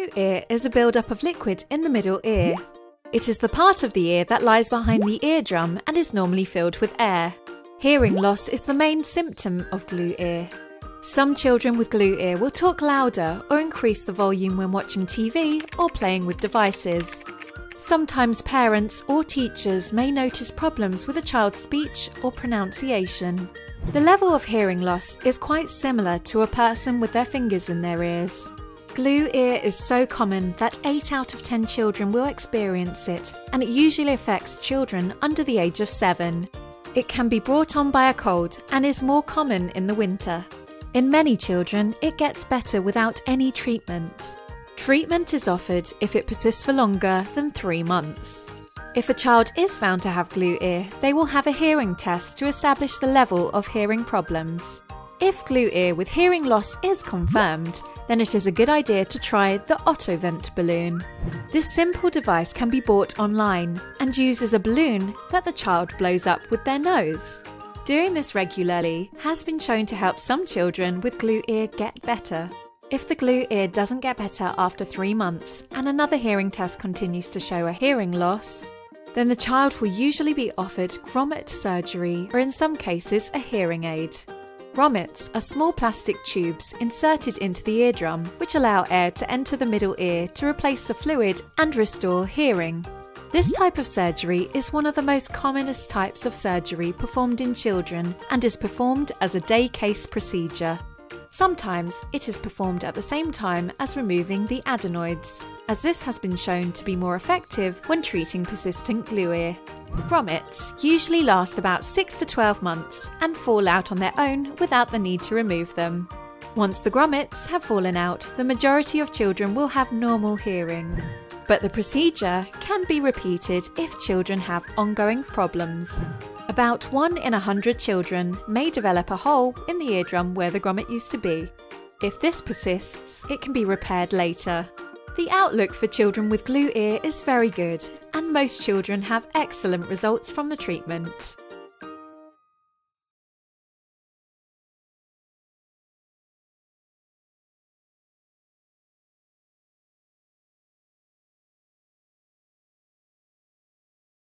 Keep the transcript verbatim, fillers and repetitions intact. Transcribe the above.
Glue ear is a build-up of liquid in the middle ear. It is the part of the ear that lies behind the eardrum and is normally filled with air. Hearing loss is the main symptom of glue ear. Some children with glue ear will talk louder or increase the volume when watching T V or playing with devices. Sometimes parents or teachers may notice problems with a child's speech or pronunciation. The level of hearing loss is quite similar to a person with their fingers in their ears. Glue ear is so common that eight out of ten children will experience it, and it usually affects children under the age of seven. It can be brought on by a cold and is more common in the winter. In many children, it gets better without any treatment. Treatment is offered if it persists for longer than three months. If a child is found to have glue ear, they will have a hearing test to establish the level of hearing problems. If glue ear with hearing loss is confirmed, then it is a good idea to try the Ottovent balloon. This simple device can be bought online and uses a balloon that the child blows up with their nose. Doing this regularly has been shown to help some children with glue ear get better. If the glue ear doesn't get better after three months and another hearing test continues to show a hearing loss, then the child will usually be offered grommet surgery or in some cases a hearing aid. Grommets are small plastic tubes inserted into the eardrum which allow air to enter the middle ear to replace the fluid and restore hearing. This type of surgery is one of the most commonest types of surgery performed in children and is performed as a day case procedure. Sometimes it is performed at the same time as removing the adenoids, as this has been shown to be more effective when treating persistent glue ear. Grommets usually last about six to twelve months and fall out on their own without the need to remove them. Once the grommets have fallen out, the majority of children will have normal hearing. But the procedure can be repeated if children have ongoing problems. About one in a hundred children may develop a hole in the eardrum where the grommet used to be. If this persists, it can be repaired later. The outlook for children with glue ear is very good, and most children have excellent results from the treatment.